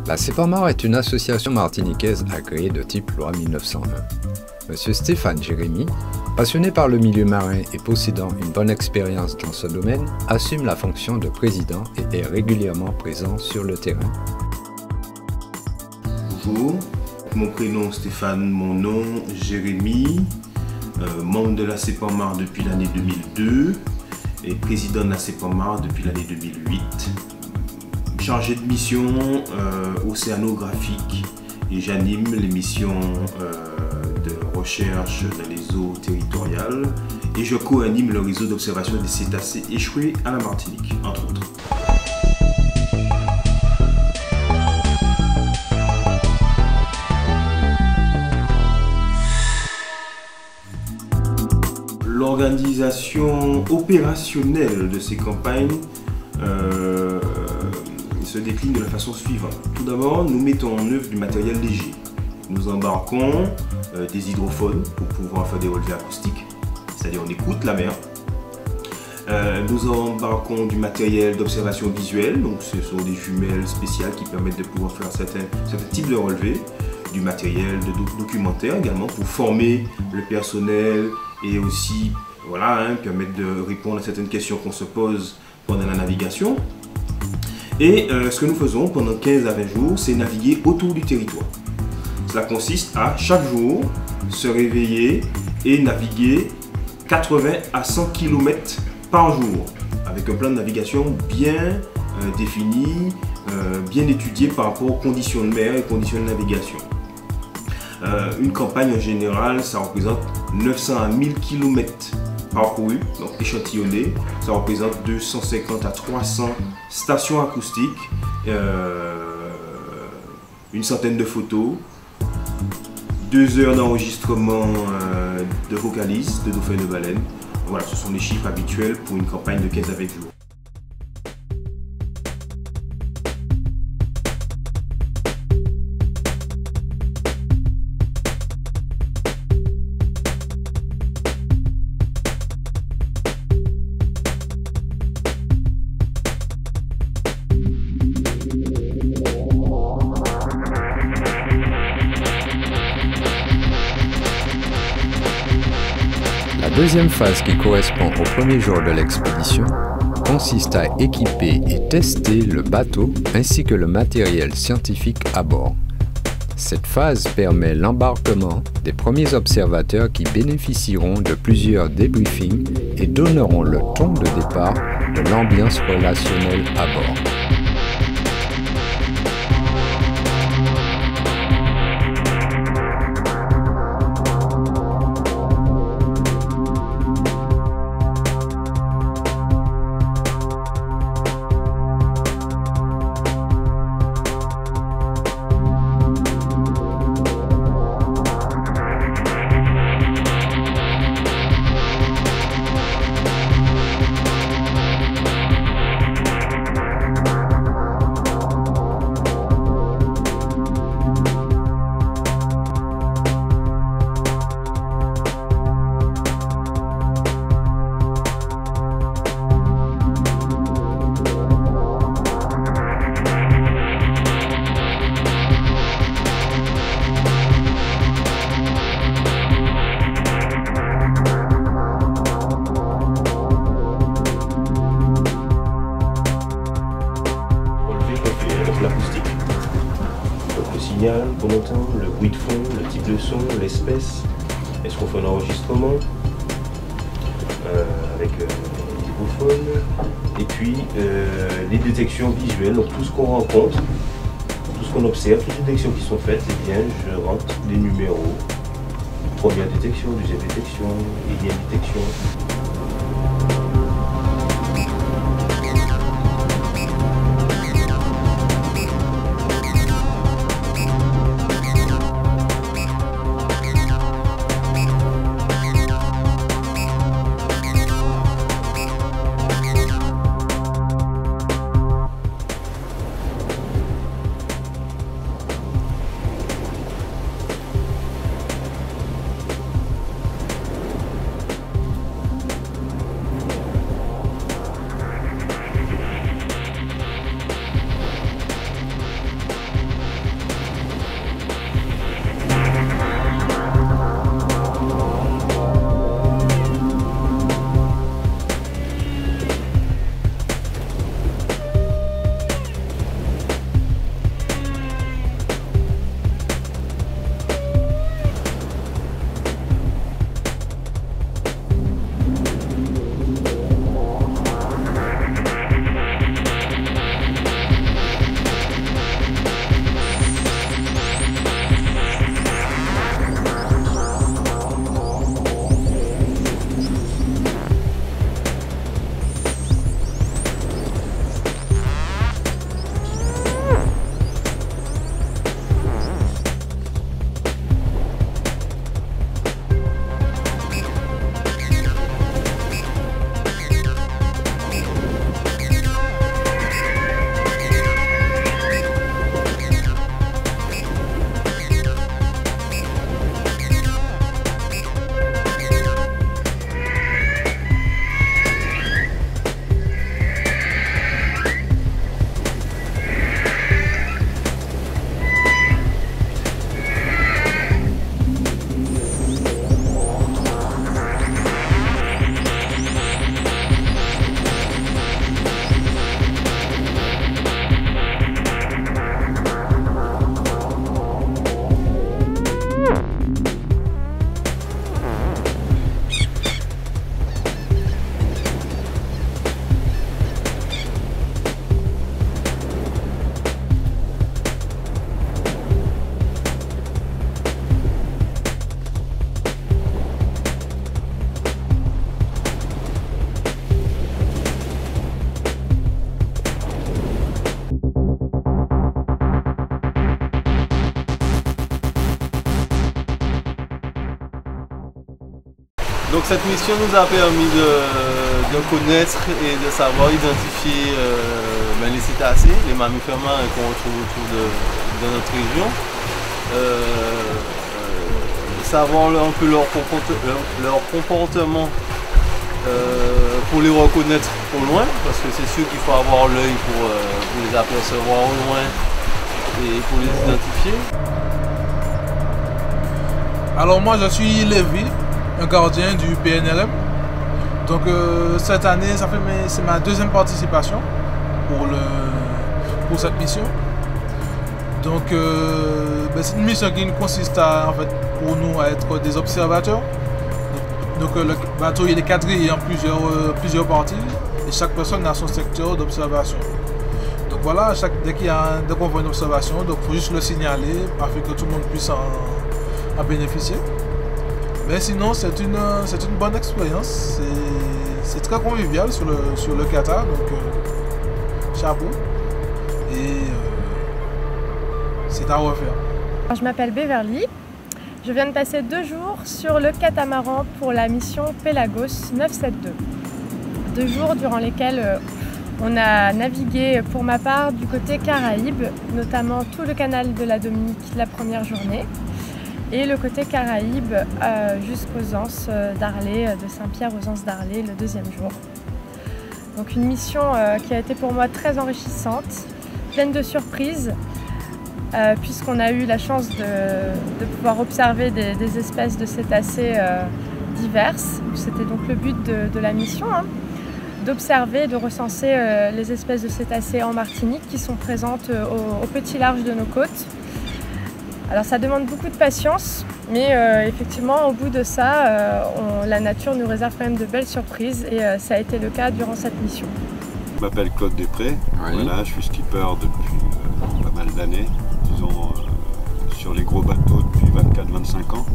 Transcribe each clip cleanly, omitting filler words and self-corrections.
La CEPAMAR est une association martiniquaise agréée de type loi 1901. Monsieur Stéphane Jérémy, passionné par le milieu marin et possédant une bonne expérience dans ce domaine, assume la fonction de président et est régulièrement présent sur le terrain. Bonjour, mon prénom Stéphane, mon nom Jérémy, membre de la CEPAMAR depuis l'année 2002 et président de la CEPAMAR depuis l'année 2008. Chargé de mission océanographique et j'anime les missions de recherche dans les eaux territoriales et je co-anime le réseau d'observation des cétacés échoués à la Martinique, entre autres. L'organisation opérationnelle de ces campagnes se décline de la façon suivante. Tout d'abord, nous mettons en œuvre du matériel léger. Nous embarquons des hydrophones pour pouvoir faire des relevés acoustiques, c'est-à-dire on écoute la mer. Nous embarquons du matériel d'observation visuelle, donc ce sont des jumelles spéciales qui permettent de pouvoir faire certains types de relevés. Du matériel de documentaire également pour former le personnel et aussi permettre de répondre à certaines questions qu'on se pose pendant la navigation. Et ce que nous faisons pendant 15 à 20 jours, c'est naviguer autour du territoire. Cela consiste à chaque jour se réveiller et naviguer 80 à 100 km par jour avec un plan de navigation bien défini, bien étudié par rapport aux conditions de mer et conditions de navigation. Une campagne en général, ça représente 900 à 1000 km parcourus, donc échantillonnés. Ça représente 250 à 300 stations acoustiques, une centaine de photos, 2 heures d'enregistrement de vocalises, de dauphins et de baleines. Voilà, ce sont les chiffres habituels pour une campagne de 15 à 20 jours. La deuxième phase, qui correspond au premier jour de l'expédition, consiste à équiper et tester le bateau ainsi que le matériel scientifique à bord. Cette phase permet l'embarquement des premiers observateurs qui bénéficieront de plusieurs débriefings et donneront le ton de départ de l'ambiance relationnelle à bord. L'acoustique, donc le signal qu'on entend, le bruit de fond, le type de son, l'espèce, est-ce qu'on fait un enregistrement avec les hydrophones, et puis les détections visuelles, donc tout ce qu'on rencontre, tout ce qu'on observe, toutes les détections qui sont faites, eh bien je rentre les numéros, première détection, deuxième détection, énième détection. Donc cette mission nous a permis de connaître et de savoir identifier les cétacés, les mammifères marins qu'on retrouve autour de notre région. Savoir un peu leur comportement pour les reconnaître au loin, parce que c'est sûr qu'il faut avoir l'œil pour les apercevoir au loin et pour les identifier. Alors moi je suis Lévi, un gardien du PNRM. Donc cette année, c'est ma deuxième participation pour cette mission. Donc c'est une mission qui consiste à, pour nous à être des observateurs. Donc le bateau il est quadrillé en plusieurs parties et chaque personne a son secteur d'observation. Donc voilà, dès qu'on voit une observation, il faut juste le signaler afin que tout le monde puisse en bénéficier. Mais sinon c'est une bonne expérience, c'est très convivial sur le Qatar, donc chapeau. Et c'est à refaire. Je m'appelle Beverly. Je viens de passer 2 jours sur le catamaran pour la mission Pelagos 972. 2 jours durant lesquels on a navigué pour ma part du côté Caraïbes, notamment tout le canal de la Dominique la première journée et le côté Caraïbes jusqu'aux Anses d'Arlé, de Saint-Pierre aux Anses d'Arlé le 2e jour. Donc une mission qui a été pour moi très enrichissante, pleine de surprises. Puisqu'on a eu la chance de pouvoir observer des espèces de cétacés diverses. C'était donc le but de la mission, d'observer et de recenser les espèces de cétacés en Martinique qui sont présentes au petit large de nos côtes. Alors ça demande beaucoup de patience, mais effectivement au bout de ça, la nature nous réserve quand même de belles surprises et ça a été le cas durant cette mission. Je m'appelle Claude Després, voilà, je suis skipper depuis pas mal d'années. Disons, sur les gros bateaux depuis 24-25 ans.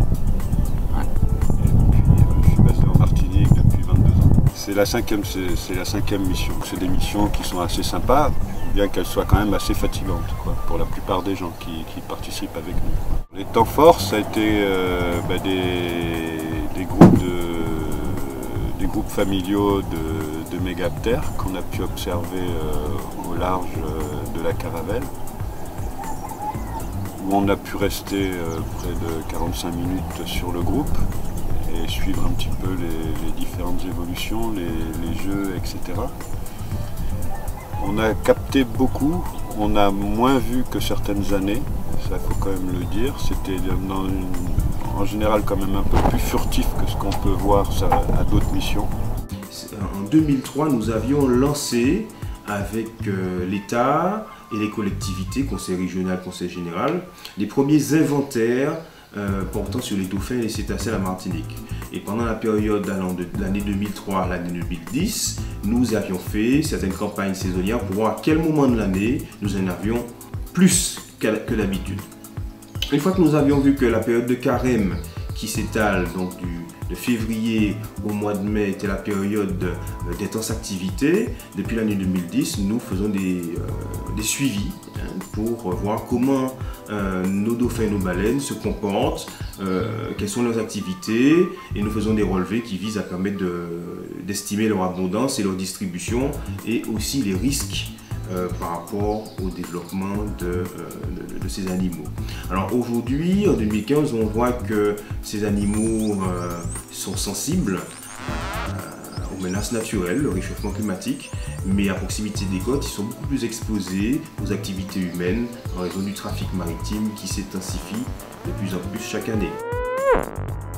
Et puis je suis basé en Martinique depuis 22 ans. C'est la cinquième mission. C'est des missions qui sont assez sympas, bien qu'elles soient quand même assez fatigantes pour la plupart des gens qui participent avec nous. Les temps forts, ça a été des groupes familiaux de mégaptères qu'on a pu observer au large de la Caravelle, où on a pu rester près de 45 minutes sur le groupe et suivre un petit peu les différentes évolutions, les jeux, etc. On a capté beaucoup, on a moins vu que certaines années, ça faut quand même le dire. C'était en général quand même un peu plus furtif que ce qu'on peut voir à d'autres missions. En 2003, nous avions lancé avec l'État et les collectivités, conseil régional, conseil général, les premiers inventaires portant sur les dauphins et les cétacés à la Martinique. Et pendant la période allant de l'année 2003 à l'année 2010, nous avions fait certaines campagnes saisonnières pour voir à quel moment de l'année nous en avions plus que d'habitude. Une fois que nous avions vu que la période de carême qui s'étale donc de février au mois de mai était la période d'intense activité, depuis l'année 2010, nous faisons des suivis pour voir comment nos dauphins et nos baleines se comportent, quelles sont leurs activités, et nous faisons des relevés qui visent à permettre d'estimer leur abondance et leur distribution et aussi les risques par rapport au développement de ces animaux. Alors aujourd'hui, en 2015, on voit que ces animaux sont sensibles aux menaces naturelles, le réchauffement climatique, mais à proximité des côtes, ils sont beaucoup plus exposés aux activités humaines en raison du trafic maritime qui s'intensifie de plus en plus chaque année.